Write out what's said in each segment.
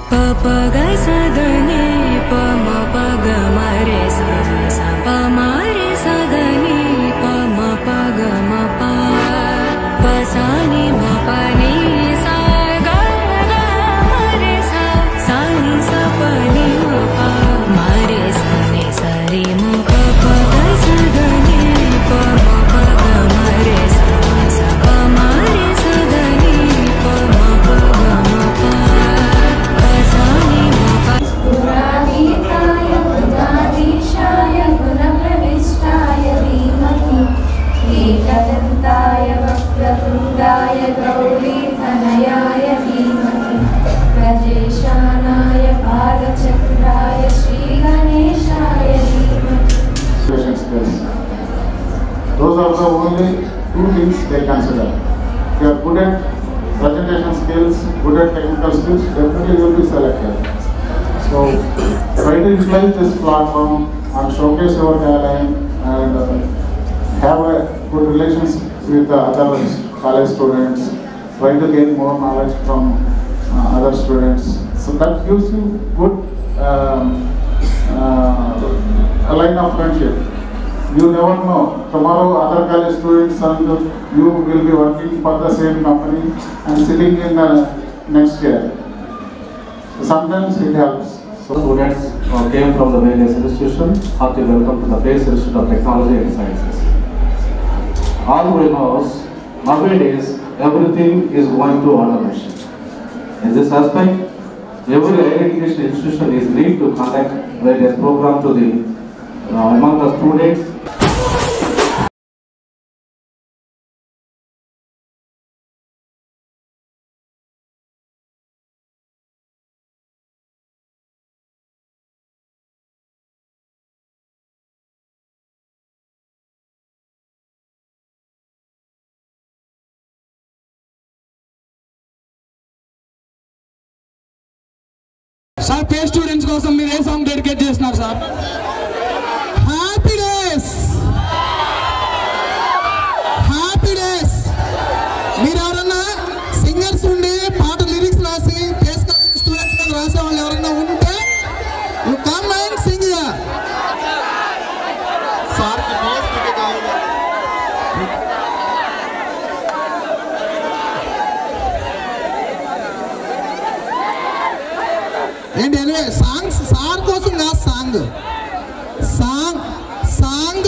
Those are the only two things they consider. If you are good at presentation skills, good at technical skills, definitely you will be selected. So try to utilize this platform and showcase your talent and have a good relations with the other college students. Try to gain more knowledge from other students. So that gives you good a line of friendship. You never know, tomorrow other college students and you will be working for the same company and sitting in the next year. So sometimes it helps. So students came from the various institutions. Hearty welcome to the Base Institute of Technology and Sciences. All we know is, nowadays everything is going to automation. In this aspect, every higher education institution is need to conduct various programs to the among the students. Sir, pay students కోసం మీరు ఏ song dedicate చేస్తున్నారు sir? Happy days, happy days. మీరు ఎవరన్నా singers ఉండి పాట lyrics రాసి students మీద రాసే వాళ్ళు ఎవరైనా ఉంటే you come and sing here. Sir కి బేస్ పెట్టే కావాలి. ఏంటి ఎనివే సాంగ్స్ సార్ కోసం నా సాంగ్ సాంగ్ సాంగ్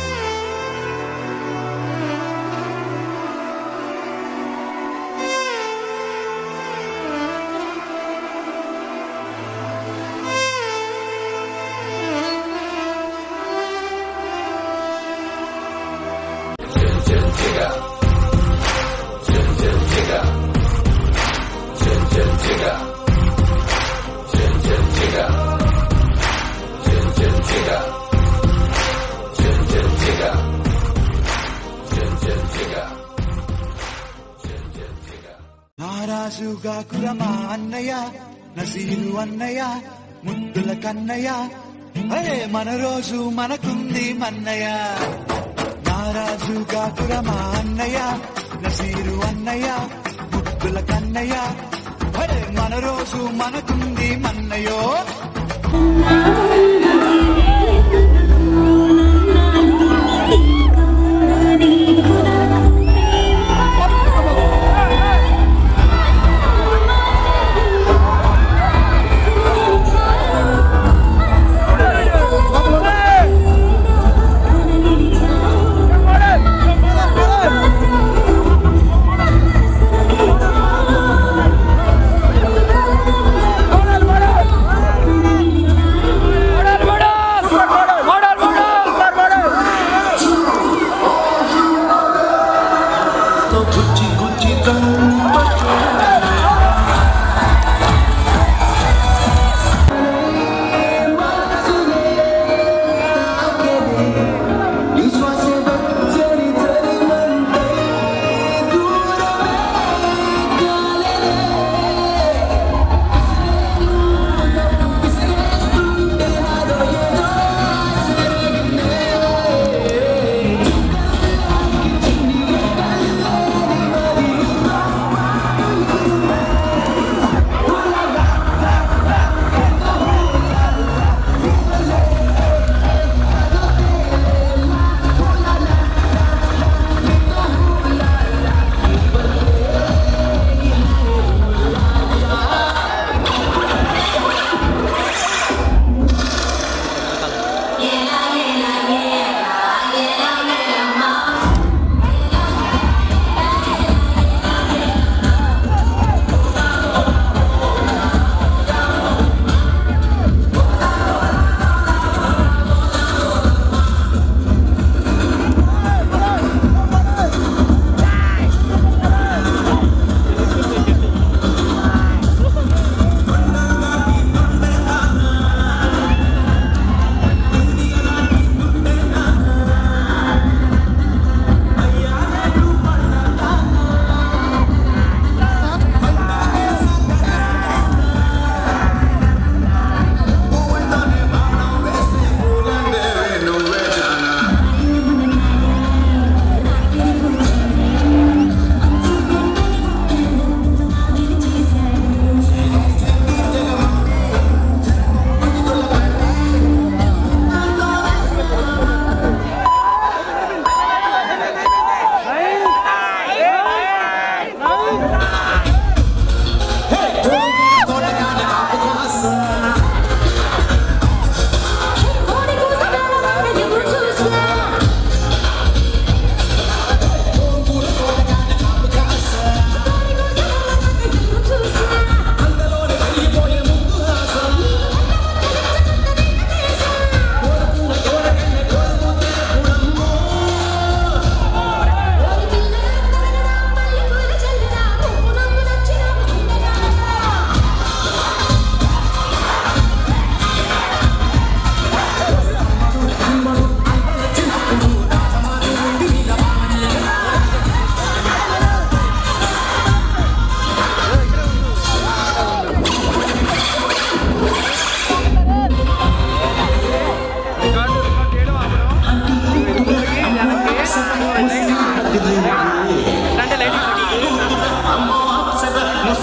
నారాజుగా కురమా అన్నయ్య నసీరు అన్నయ్య ముద్దుల కన్నయ్య అరే మన రోజు మనకుంది మన్నయ్య. నారాజుగా కురమా అన్నయ్య నసీరు అన్నయ్య ముద్దుల కన్నయ్య అరే మన రోజు మనకుంది మన్నయ్యో.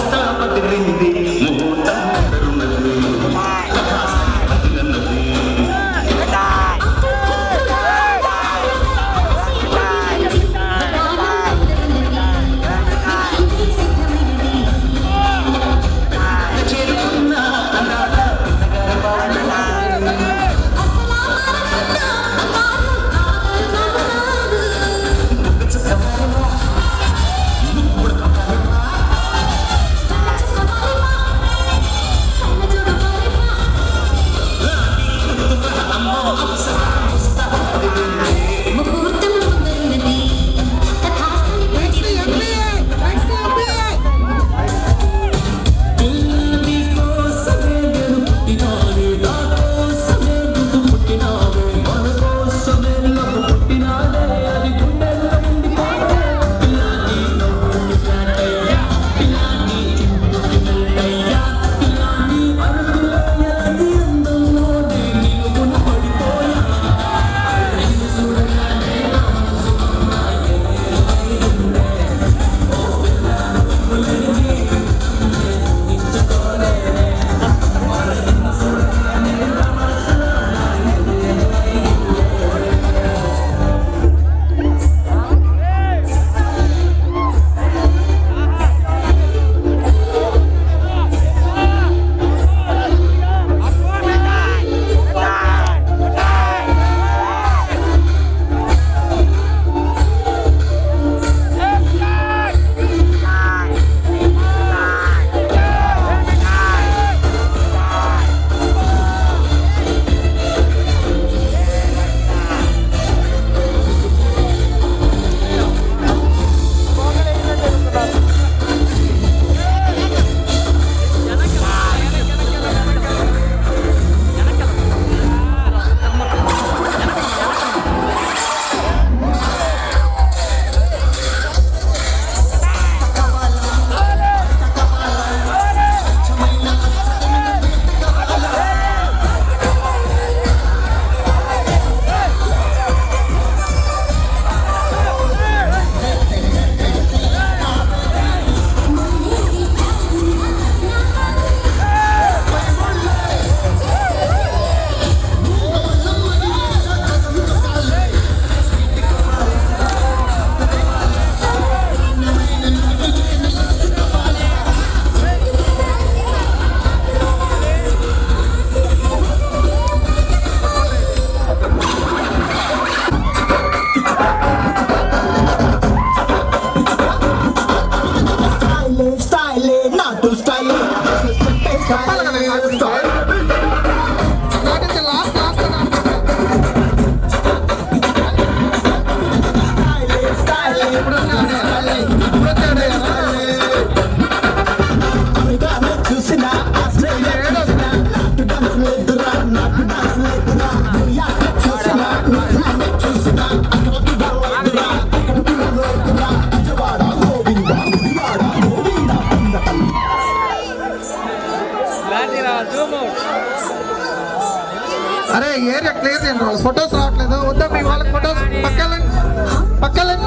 అరే ఏరియా క్లియర్ చేయండి వాళ్ళు ఫొటోస్ రావట్లేదు వద్దా మీ వాళ్ళకి ఫొటోస్ పక్కలండి పక్కలండి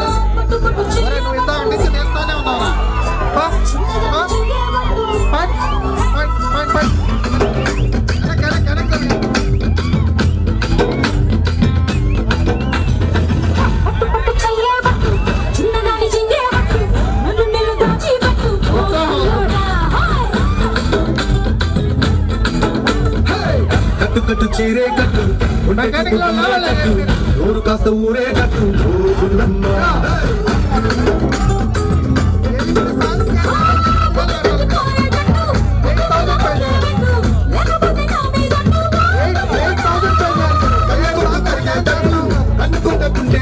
అరే నువ్వు ఇంత నుంచి నేర్తానే ఉన్నావా కట్టు చీరే కట్టు ఊరు కాస్త ఊరే కట్టు అనుకుంటే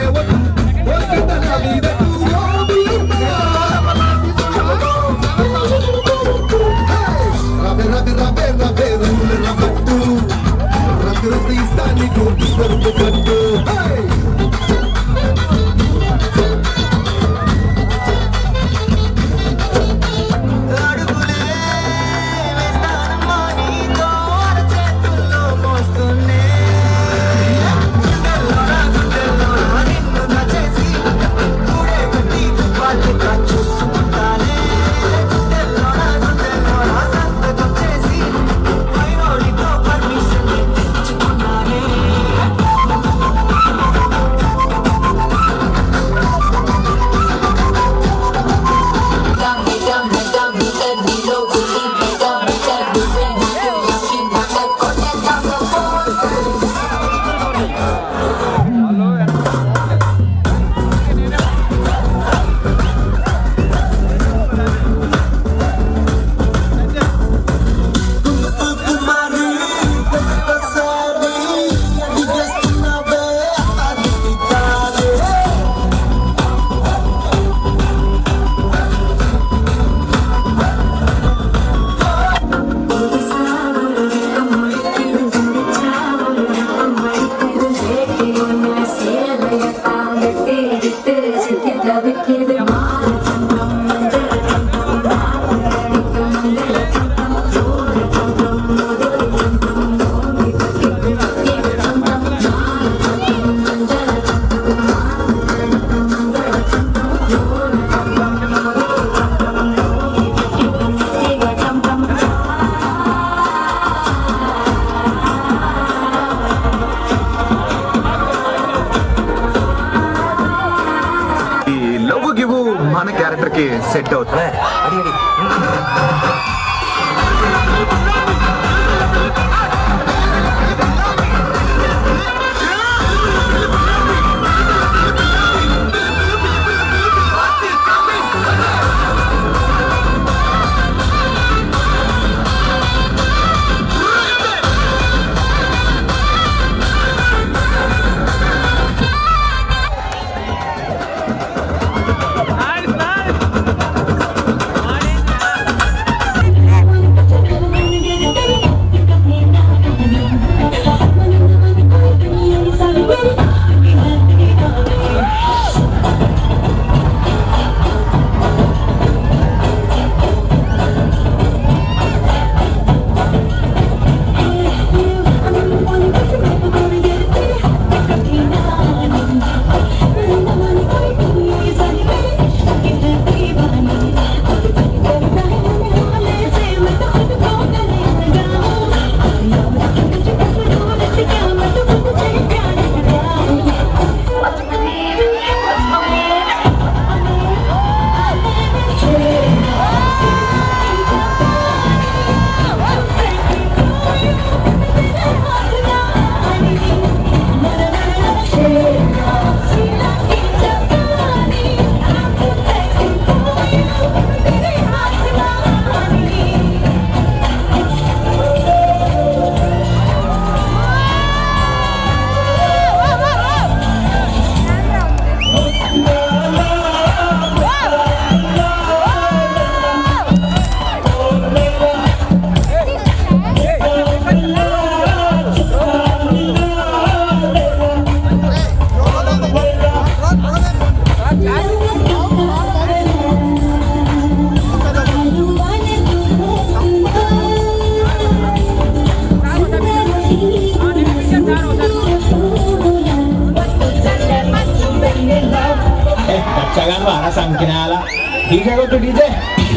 సెట్ అవుతుందా అడి అడి Sangkinala, DJ go to DJ.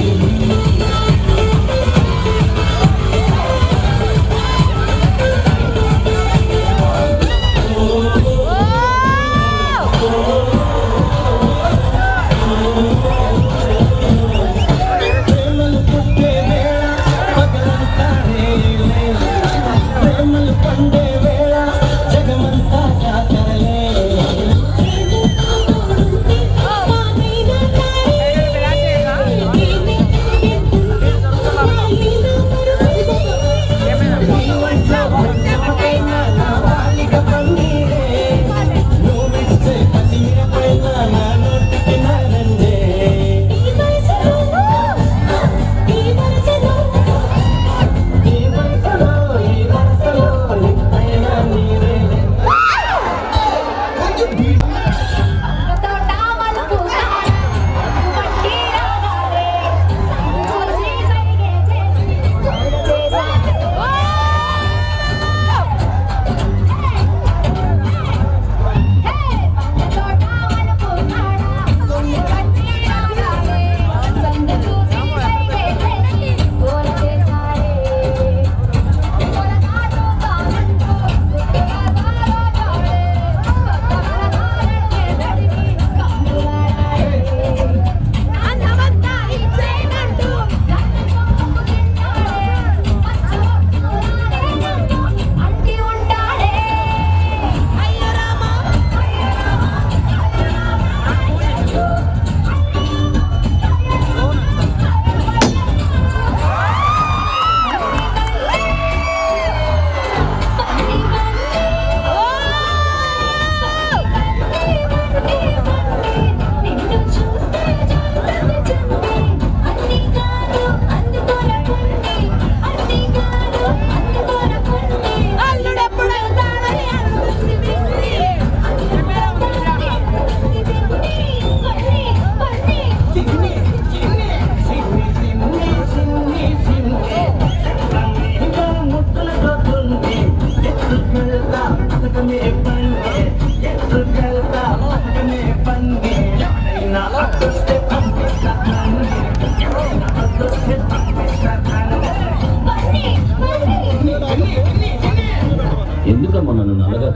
ఎందుకమ్మా నన్ను నల్లగా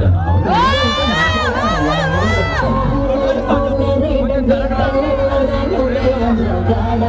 కన్నా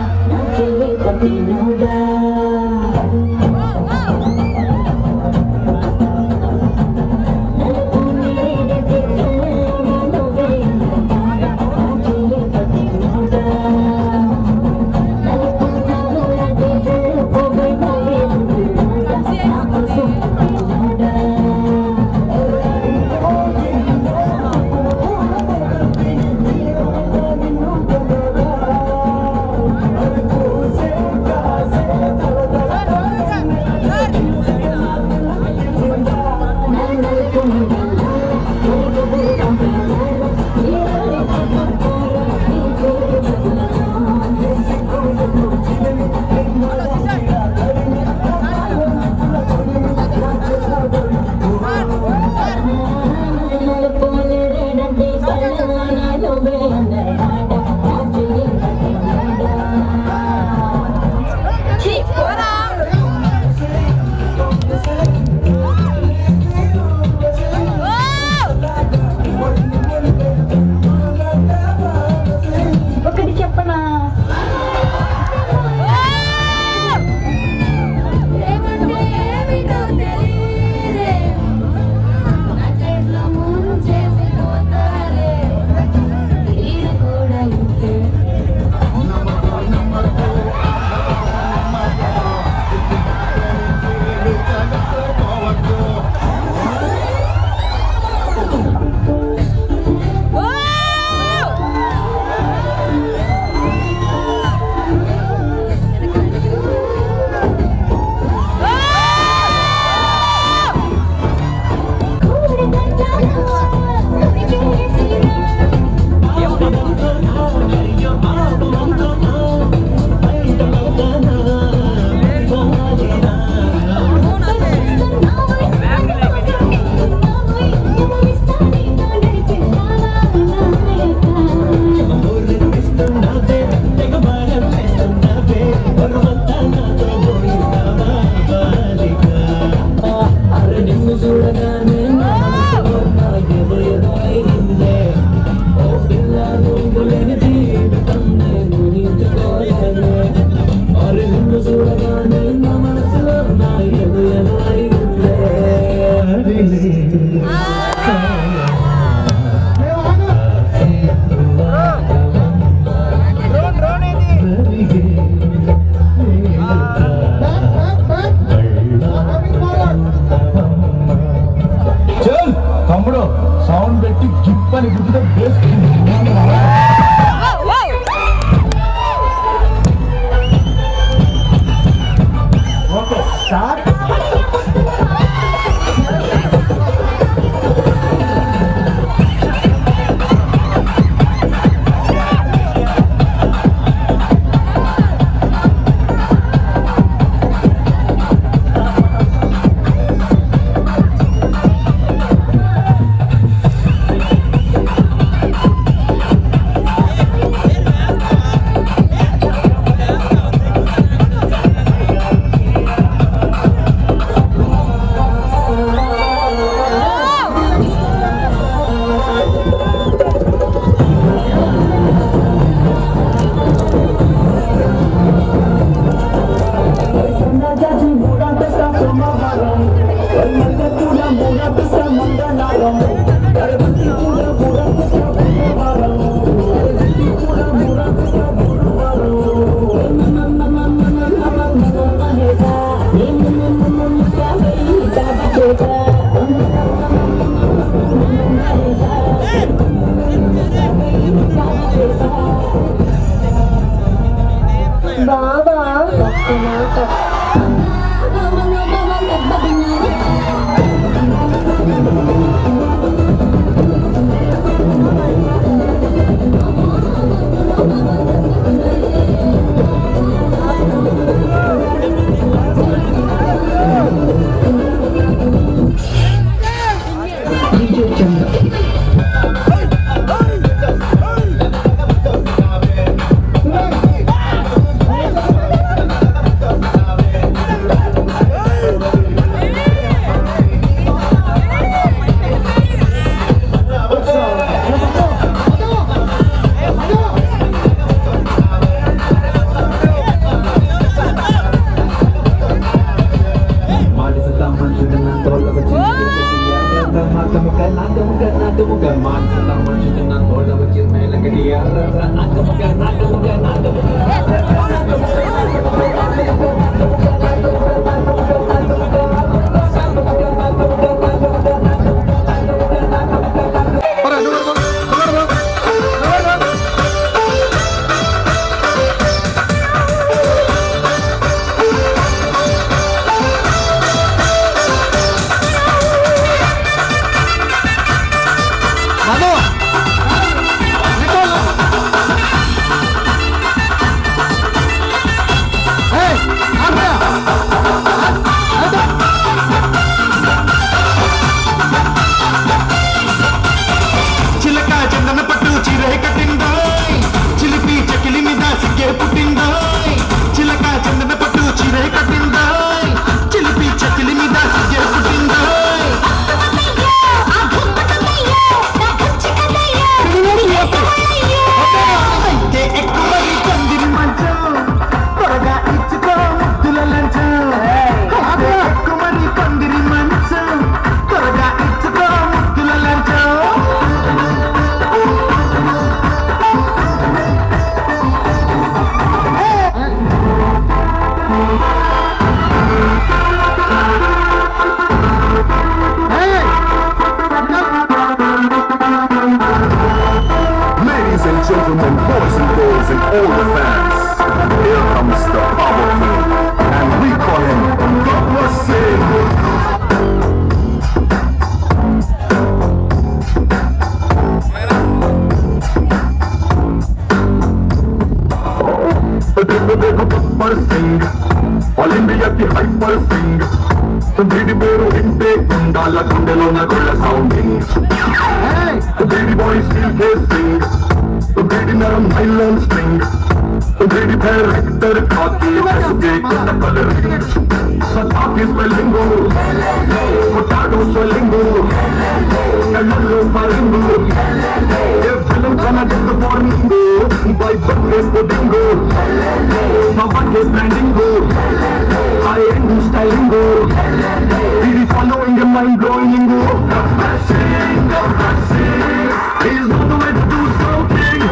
ఆల్ ఇండియాకి హైపర్ సింగ్ వీడి పేరు వింటే గుండాల గుండెలో నగుళ్ళ సౌండింగ్ వీడి బాడీ స్టీల్ కేసింగ్ వీడి నరం నైలాన్ స్ట్రింగ్ వీడి పేరు రెక్టర్ కాకి వెసుకే కొత్త కలరింగ్ సతాకి స్పెల్లింగు పొటాటో స్వెల్లింగు కళ్ళల్లో పరింగు a film connect morning bible pudding బాబాకి branding I am styling he is following a mind blowing Gabbasing he's not the way to do something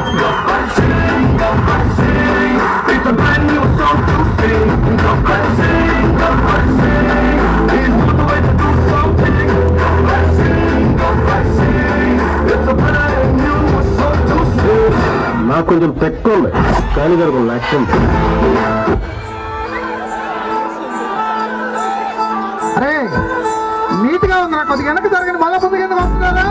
Gabbasing it's a brand new song to sing Gabbasing he's not the way to do something Gabbasing it's a brand new song to sing నాకు కొంచెం పెట్టుకోండి కానీ గారు లక్ష్యం అరే neat గా ఉందా కొద్దిగా వెనక్కి జరగని మళ్ళా ముందుకు ఎందుకు వస్తున్నారా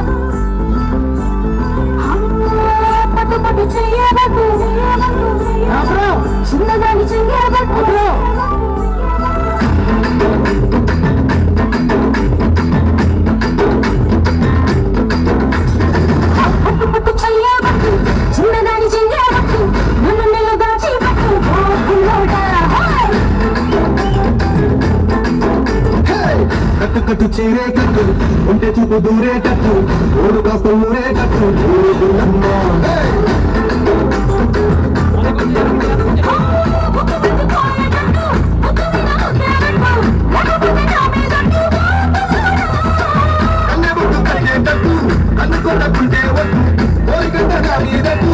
కట్టు కట్టు చీరే కట్టు ఉంటే చూపు దూరే కట్టు ఊరు కాస్త ఊరే కట్టు అనుకోకుంటే వద్దు కోరికట్టగా నీదట్టు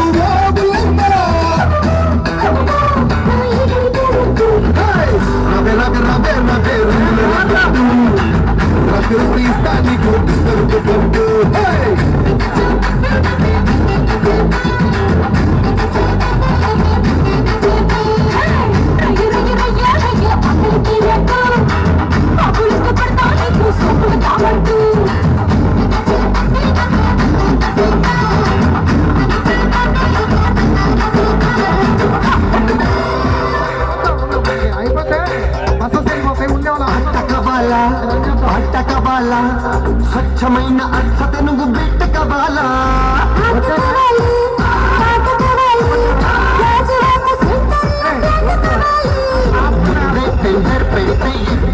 స్వచ్ఛమైన అర్థత నువ్వు బిట్టకవాలా పెడితే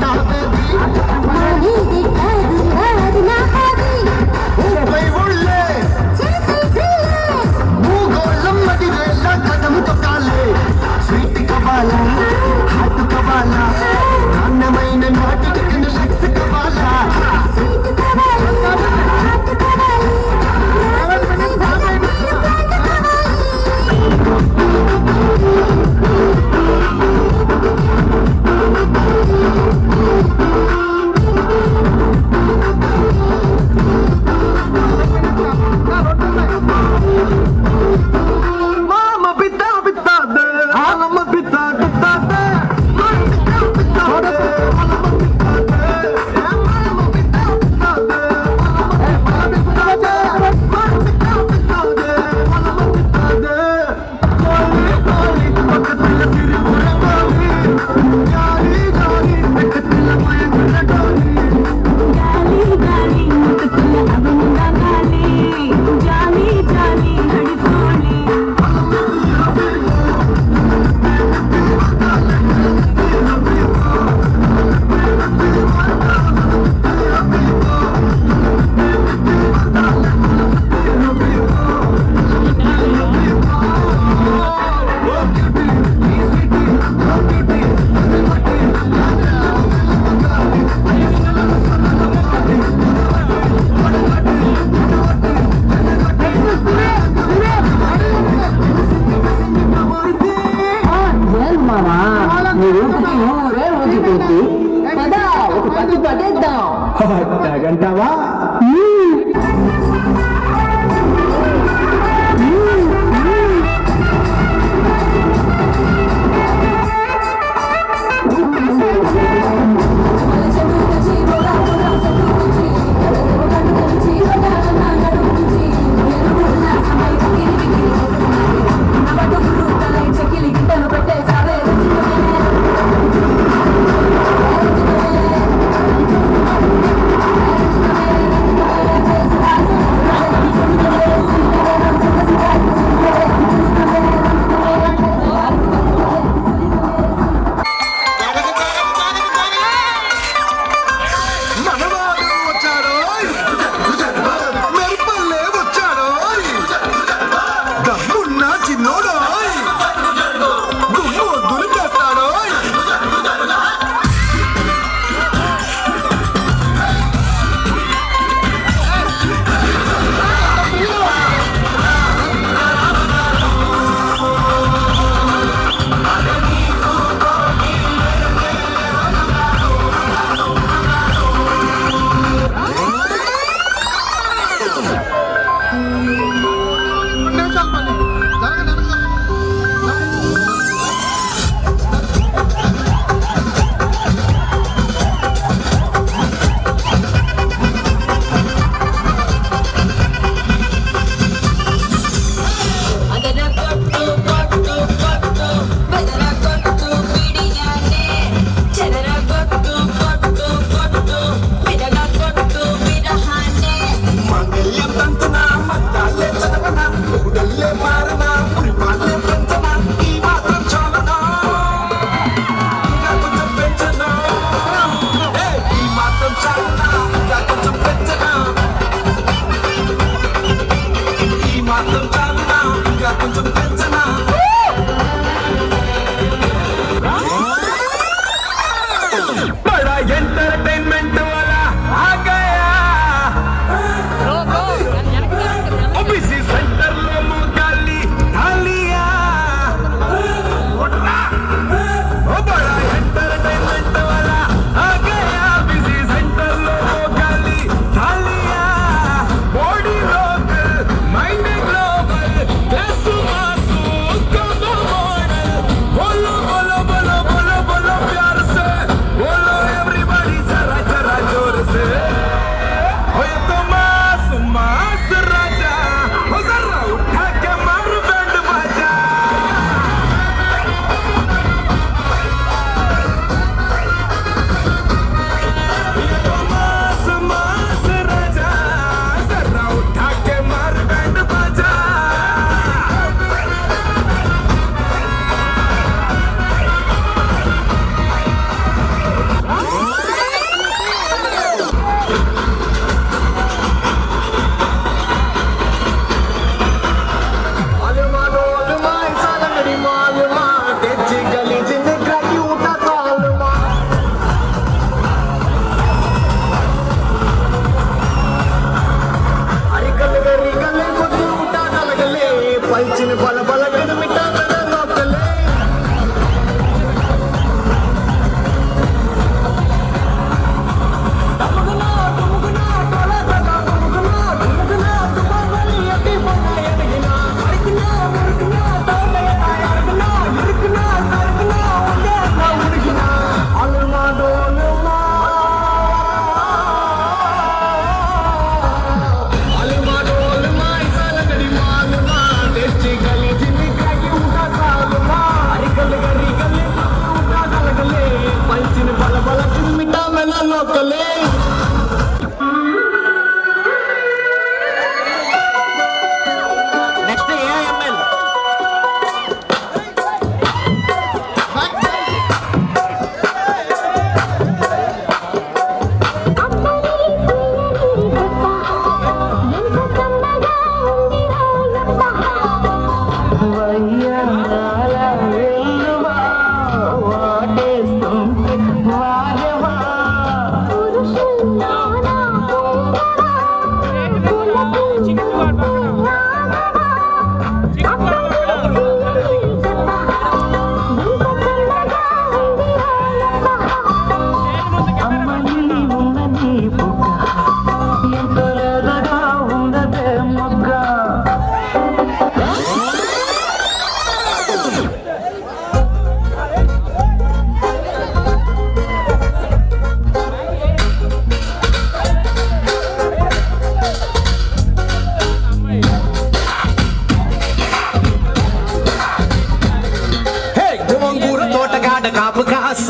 భూగోళమ్మటి వేళ కదము తొక్కాలే స్వీట్ కవాలా హాట్ కవాలా నాణ్యమైన నాటికి సెక్స్ కవాలా అంటావా बड़ा एंटरटेनमेंट वाला आ गया ओबीसी सेंटर लो मुगाली ढालिया ओ बड़ा एंटरटेनमेंट वाला आ गया ओबीसी सेंटर लो मुगाली ढालिया body local mind global class मासू कदम मॉडल बोलो बोलो बोलो बोलो बोलो प्यार से बोलो एवरीबॉडी जरा जरा जोर से ओए तो मास मास राजा ओ जरा उठा के मार बैंड बाजा ये तो मास मास राजा जरा उठा के मार बैंड बाजा मालूमा डोलमा सालंगड़ी मालूमा तेजी गली जिंदगी उठा कालमा अरे गल गले मुद्दे उठा कलगले पंचिन बल बल गन मिटा गन लोकले टमगना टमगना टोला सदा टमगना टमगना तुम्हारी अति बनाए लगना अरकना मुरकना तोले आयरकना मुरकना सरकना उड़े ना उड़कना अलमा डोलमा अलमा डोलमा सालगड़ी मालमा तेजी गली जिंदगी उठा कालमा अरे गल गली उठा कलगले पंचिन बल बल मिटा मेला लोकले నెక్స్ట్ ఏఎంఎల్ గోంగూర తోటగాడ కాపు కాస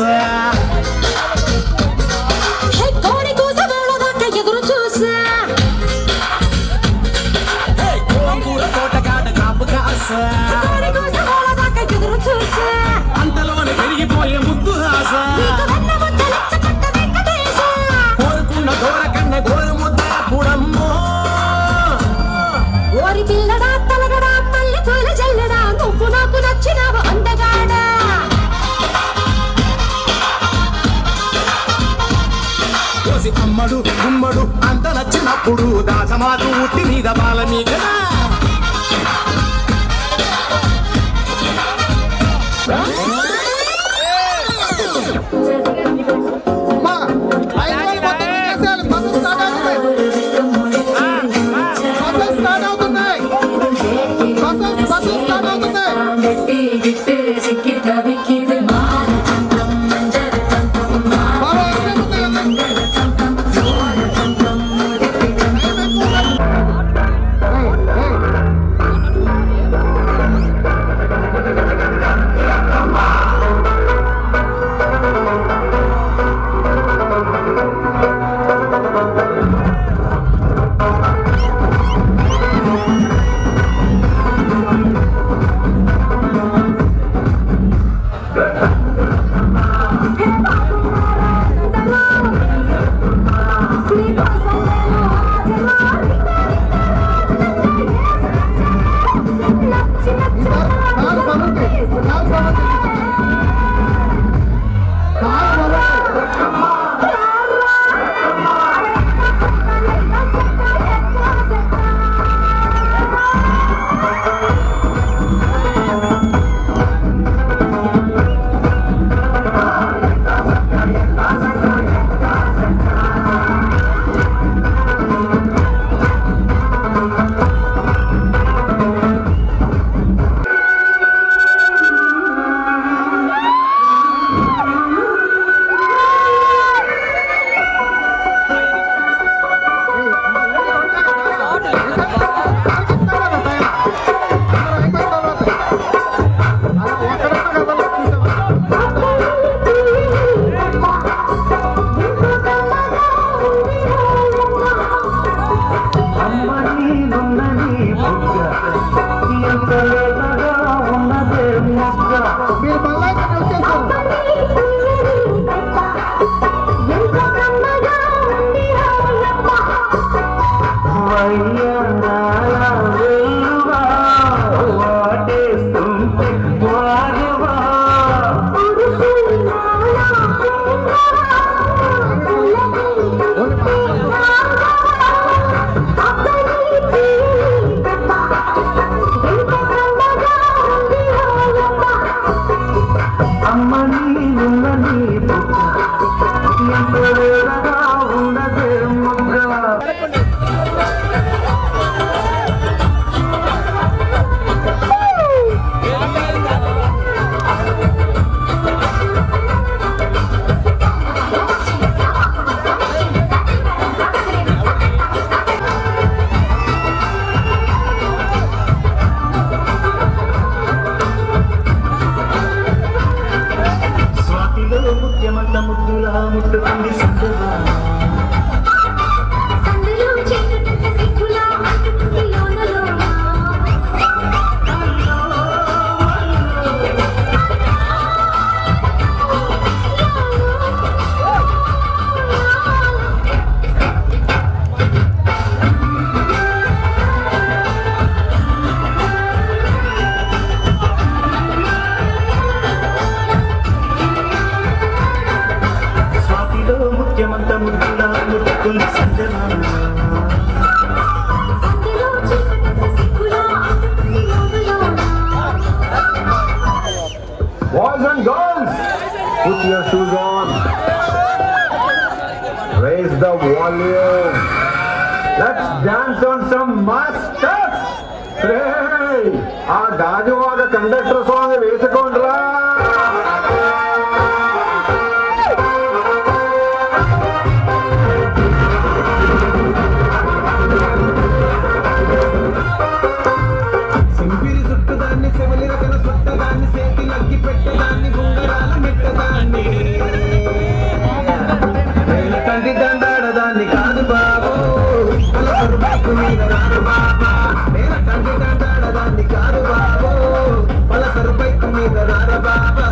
కోడి కూస వేళదాకా ఎదురు చూసా గోంగూర తోటగాడ కాపు కాస కోడి కూస వేళదాకా ఎదురు చూసా అంతలోనే పెరిగిపోయే ముద్దు ఆశ వెన్న ముద్దలచ్చ కట్ట వెంకటేశ కోరుకున్న దూర కన్న గోరు ముద్ద పుడమ్మో ఓరి పిల్లడా తలగడా మల్లె పూల జల్లడా నువ్వు నాకు నచ్చినావు అందగాడా కోసి అమ్మడు గుమ్మడు అంత నచ్చినప్పుడు దాసమాదు ఉట్టి మీద బాల మీద Hey, Boys and girls, put your shoes on. Raise the volume. Let's dance on some masters. Hey, our Gajuvaga conductor song వేసుకోండిరా. దండాడదాన్ని కాదు బాబు దండాడదాన్ని కాదు బాబు పలసరు బైక్ మీద రార బాబా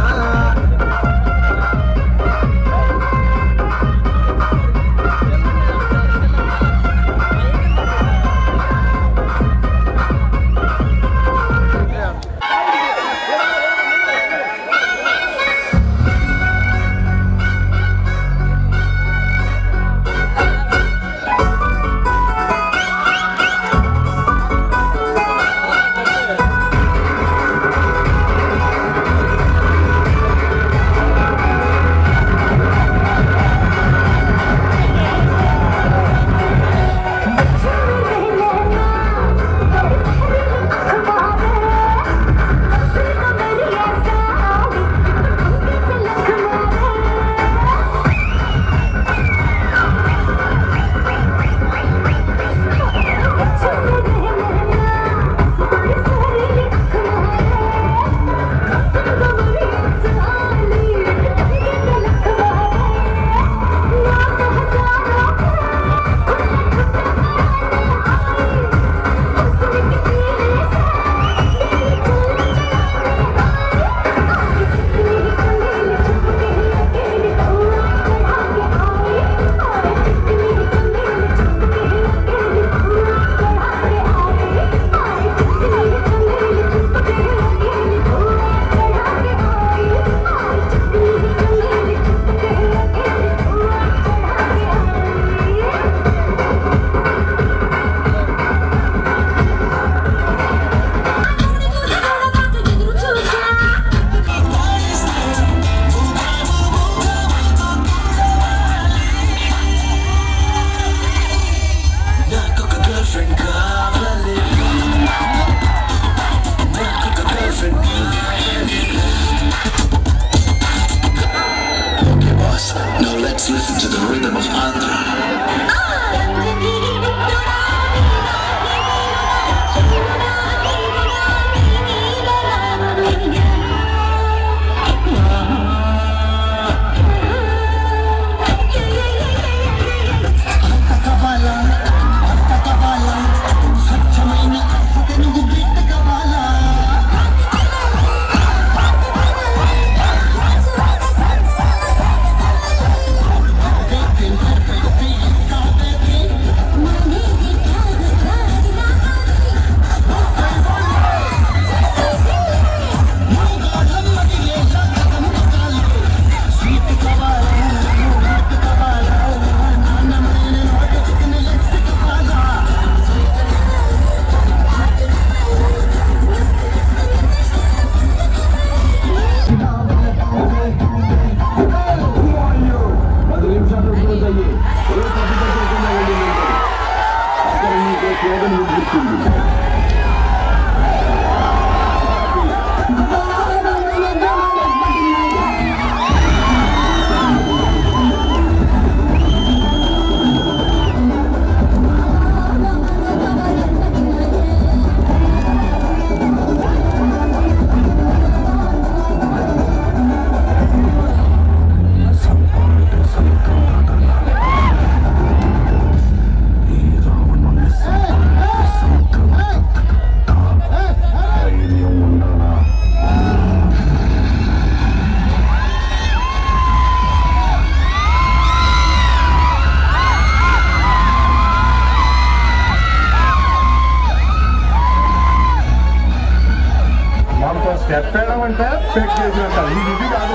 చేసినట్టే చెక్ చేసినట్ట ఇది కాదు.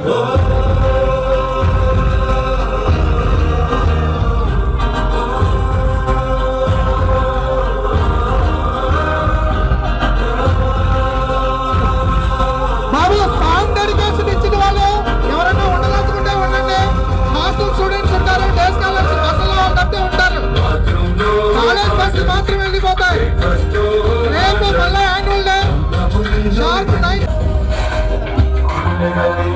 బాబు సాంగ్ డెడికేషన్ ఇచ్చిన వాళ్ళు ఎవరైనా ఉండదలుచుకుంటే ఉండండి. హాస్టల్ స్టూడెంట్స్ ఉంటారు, డే స్కాలర్స్ బస్సులో వాళ్ళంతా ఉంటారు. కాలేజ్ బస్సు మాత్రం వెళ్ళిపోతాయి. రేపు మళ్ళీ యాన్యువల్ డే షార్ప్ 9